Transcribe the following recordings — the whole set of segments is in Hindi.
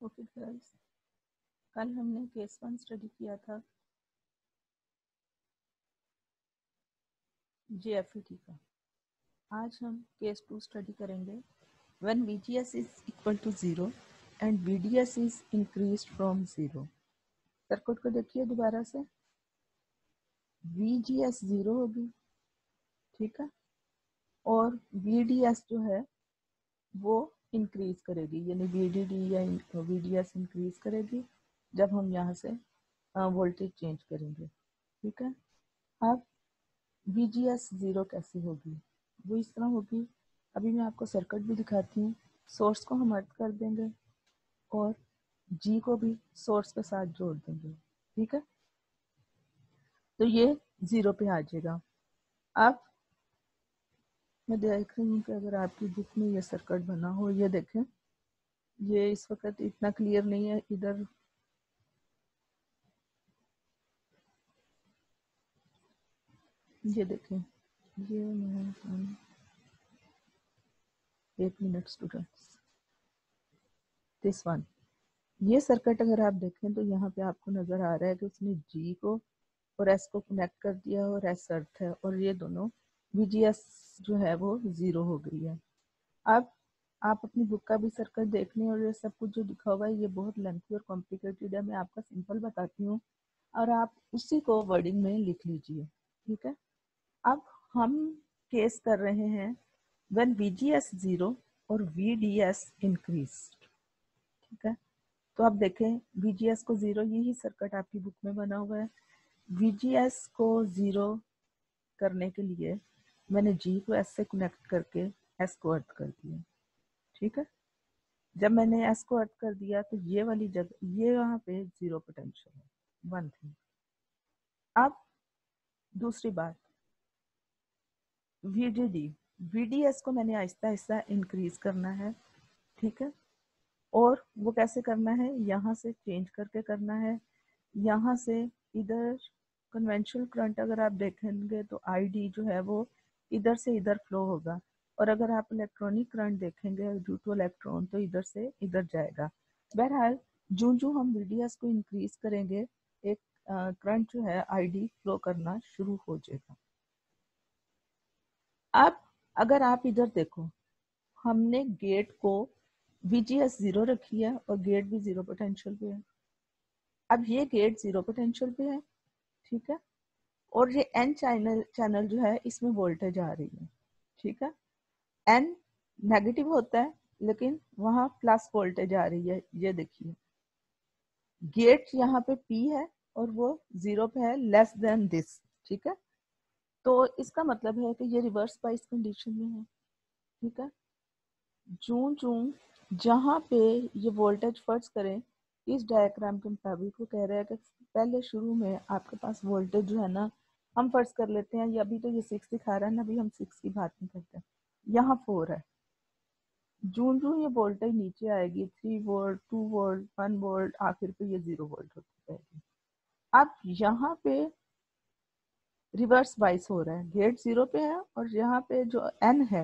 ओके गाइस, कल हमने केस 1 स्टडी किया था JFET का। आज हम केस 2 स्टडी करेंगे when VGS is equal to 0 and VDS is increased from 0। Circuit को देखिए दोबारा से, VGS 0 होगी, ठीक है, और VDS जो है वो इंक्रीज करेगी, यानी VDD या VDS इंक्रीज करेगी जब हम यहाँ से वोल्टेज चेंज करेंगे, ठीक है। अब VGS 0 कैसे होगी? वो इस तरह होगी, अभी मैं आपको सर्किट भी दिखाती हूँ। सोर्स को हम अर्थ कर देंगे और G को भी सोर्स के साथ जोड़ देंगे, ठीक है, तो ये 0 पे आ जाएगा। अब मैं देख रही हूँ कि अगर आपकी बुक में ये सर्किट बना हो, ये देखें, ये इस वक्त इतना क्लियर नहीं है, इधर ये देखें, ये मैं 1 मिनट स्टूडेंट्स, दिस वन, ये सर्किट अगर आप देखें तो यहाँ पे आपको नजर आ रहा है कि उसने G को और S को कनेक्ट कर दिया और S अर्थ है, और ये दोनों VGS जो है वो 0 हो गई है। अब आप अपनी बुक का भी सर्किट देख लें, और ये सब कुछ जो लिखा हुआ है ये बहुत लेंथी और कॉम्प्लिकेटेड है, मैं आपका सिंपल बताती हूँ और आप उसी को वर्डिंग में लिख लीजिए, ठीक है। अब हम केस कर रहे हैं व्हेन VGS 0 और VDS इंक्रीज, ठीक है। तो आप देखें VGS को 0, यही सर्किट आपकी बुक में बना हुआ है। VGS को 0 करने के लिए मैंने G को S से कनेक्ट करके S को अर्थ कर दिया, ठीक है। जब मैंने S को अर्थ कर दिया तो ये वाली जगह, ये यहाँ पे 0 पोटेंशियल है, वन थिंग। अब दूसरी बात, VDS को मैंने आहिस्ता आहिस्ता इंक्रीज करना है, ठीक है, और वो कैसे करना है, यहाँ से चेंज करके करना है। यहाँ से इधर कन्वेंशनल करंट अगर आप देखेंगे तो ID जो है वो इधर से इधर फ्लो होगा, और अगर आप इलेक्ट्रॉनिक करंट देखेंगे ड्यू टू इलेक्ट्रॉन तो इधर से इधर जाएगा। बहरहाल जो जो हम VDS को इंक्रीज करेंगे एक करंट जो है ID फ्लो करना शुरू हो जाएगा। अब अगर आप इधर देखो, हमने गेट को VGS 0 रखी है और गेट भी 0 पोटेंशियल पे है। अब ये गेट 0 पोटेंशियल पे है, ठीक है, और ये N चैनल जो है इसमें वोल्टेज आ रही है, ठीक है। N नेगेटिव होता है लेकिन वहां प्लस वोल्टेज आ रही है, ये देखिए गेट यहाँ पे P है और वो 0 पे है, लेस देन दिस, ठीक है। तो इसका मतलब है कि ये रिवर्स बाइस कंडीशन में है, ठीक है। जूं जूं जहाँ पे ये वोल्टेज फर्ज करें, इस डायग्राम के मुताबिक वो कह रहा है कि पहले शुरू में आपके पास वोल्टेज जो है ना, हम फर्ज कर लेते हैं, ये अभी तो ये 6 दिखा रहा है ना, अभी हम 6 की बात नहीं करते, यहाँ 4 है। जूं जूं ये वोल्टेज नीचे आएगी, 3 वोल्ट, 2 वोल्ट, 1 वोल्ट, आखिर पे ये 0 वोल्ट होती जाएगी। अब यहाँ पे रिवर्स बाइस हो रहा है, गेट 0 पे है और यहाँ पे जो N है,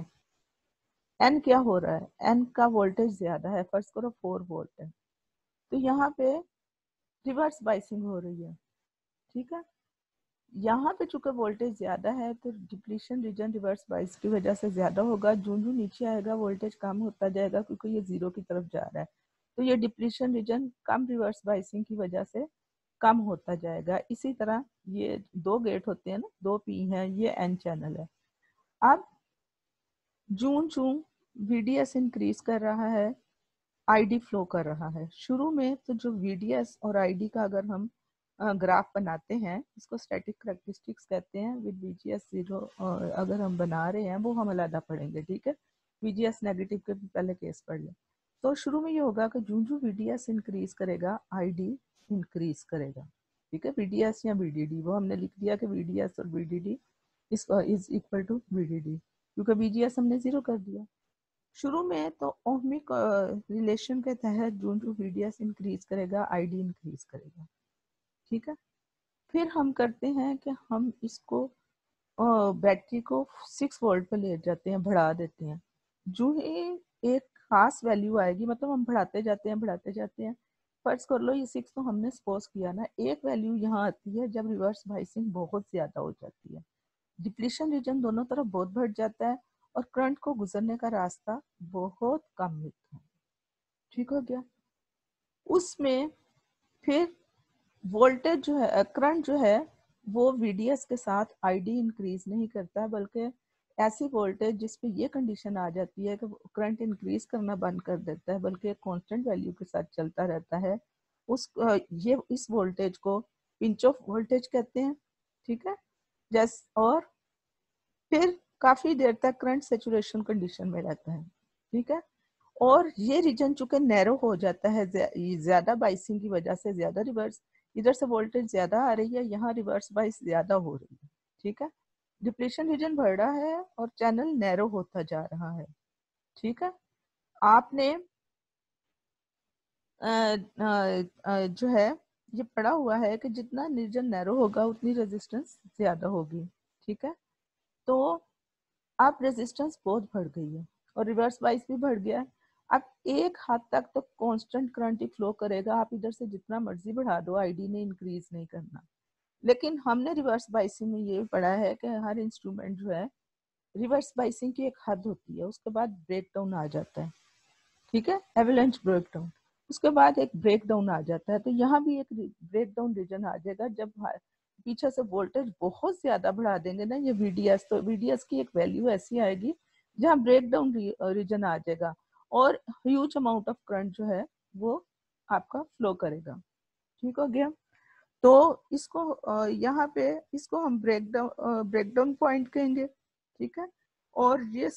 N क्या हो रहा है, N का वोल्टेज ज्यादा है, फर्स्ट करो 4 वोल्ट है, तो यहाँ पे रिवर्स बाइसिंग हो रही है, ठीक है। यहाँ पे चूंकि वोल्टेज ज्यादा है तो डिप्लीशन रीजन रिवर्स बाइस की वजह से ज्यादा होगा, जो जो नीचे आएगा वोल्टेज कम होता जाएगा क्योंकि ये 0 की तरफ जा रहा है, तो ये डिप्लीशन रीजन कम रिवर्स बाइसिंग की वजह से कम होता जाएगा। इसी तरह ये 2 गेट होते हैं ना, 2 P हैं, ये N चैनल है। अब जून जून VDS इंक्रीज कर रहा है, ID फ्लो कर रहा है। शुरू में तो जो VDS और ID का अगर हम ग्राफ बनाते हैं, इसको स्टैटिक करैक्टरिस्टिक्स कहते हैं, विद VGS 0 अगर हम बना रहे हैं वो हम अलग पढ़ेंगे, ठीक है। VGS नेगेटिव के भी पहले केस पढ़ लें। तो शुरू में ये होगा कि जो जो VDS इंक्रीज करेगा ID इंक्रीज करेगा, ठीक है। VDS या VDD, वो हमने लिख दिया कि VDS और VDD is equal to VDD, क्योंकि VGS हमने 0 कर दिया। शुरू में तो ओहमिक रिलेशन के तहत जो जो VDS इंक्रीज करेगा ID इंक्रीज करेगा, ठीक है। फिर हम करते हैं कि हम इसको बैटरी को 6 वोल्ट पर ले जाते हैं, बढ़ा देते हैं। जो ही एक खास वैल्यू आएगी, मतलब हम बढ़ाते जाते हैं। फर्ज कर लो ये 6 तो हमने सपोज किया ना, एक वैल्यू यहाँ आती है जब रिवर्स बाइसिंग बहुत ज्यादा हो जाती है, डिप्लीशन रीजन दोनों तरफ बहुत बढ़ जाता है और करंट को गुजरने का रास्ता बहुत कम मिलता है। ठीक हो गया। उसमें फिर वोल्टेज जो है, करंट जो है वो वीडीएस के साथ आईडी इंक्रीज नहीं करता, बल्कि ऐसी वोल्टेज जिसपे ये कंडीशन आ जाती है कि करंट इंक्रीज करना बंद कर देता है, बल्कि एक कांस्टेंट वैल्यू के साथ चलता रहता है। ये इस वोल्टेज को पिंच ऑफ वोल्टेज कहते हैं। ठीक है। और फिर काफी देर तक करंट सेचुरेशन कंडीशन में रहता है। ठीक है। और ये रीजन चूंकि नैरो हो जाता है ज्यादा बाइसिंग की वजह से, ज्यादा रिवर्स, इधर से वोल्टेज ज्यादा आ रही है, यहाँ रिवर्स बाइस ज्यादा हो रही है। ठीक है। डिप्लीशन रीजन बढ़ रहा है और चैनल नैरो होता जा रहा है। ठीक है। आपने जो है ये पढ़ा हुआ है कि जितना रीजन नैरो होगा उतनी रेजिस्टेंस ज्यादा होगी। ठीक है। तो अब रेजिस्टेंस बहुत बढ़ गई है और रिवर्स बाइस भी बढ़ गया है। अब एक हद तक तो कांस्टेंट करंट ही फ्लो करेगा, आप इधर से जितना मर्जी बढ़ा दो, आईडी ने इंक्रीज नहीं करना। लेकिन हमने रिवर्स बाइसिंग में ये पढ़ा है कि हर इंस्ट्रूमेंट जो है, रिवर्स बाइसिंग की एक हद होती है, उसके बाद ब्रेक डाउन आ जाता है। ठीक है। एवलांच ब्रेक डाउन, उसके बाद एक ब्रेक डाउन आ जाता है। तो यहाँ भी एक ब्रेक डाउन रीजन आ जाएगा जब पीछे से वोल्टेज बहुत ज्यादा बढ़ा देंगे ना ये वीडीएस, तो वीडीएस की एक वैल्यू ऐसी आएगी जहाँ ब्रेक डाउन रीजन आ जाएगा और ह्यूज अमाउंट ऑफ करंट जो है वो आपका फ्लो करेगा। ठीक हो गया। तो इसको यहाँ पे इसको हम ब्रेक डाउन पॉइंट कहेंगे। ठीक है। और ये